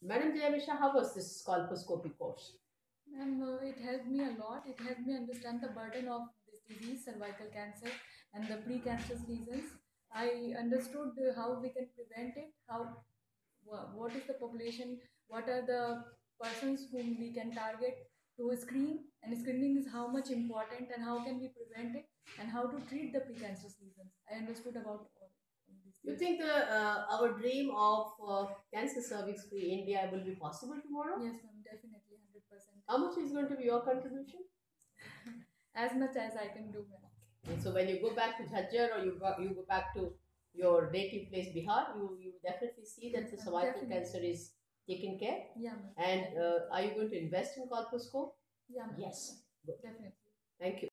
Madam Jayamisha, how was this colposcopy course? And it helped me a lot. It helped me understand the burden of this disease, cervical cancer, and the precancerous lesions. I understood how we can prevent it, what is the population, what are the persons whom we can target to screen, and screening is how much important, and how can we prevent it, and how to treat the precancerous lesions. I understood about all of these You things. think our dream of cancer cervix free India will be possible tomorrow? Yes, ma'am, definitely 100%. How much is going to be your contribution? As much as I can do, ma'am. And so when you go back to Jhajjar or you go back to your native place Bihar, you definitely see that the cervical Definitely. cancer is taken care. Yeah, ma'am. And Definitely. are you going to invest in colposcope? Yeah, ma'am. Yes. Good. Definitely. Thank you.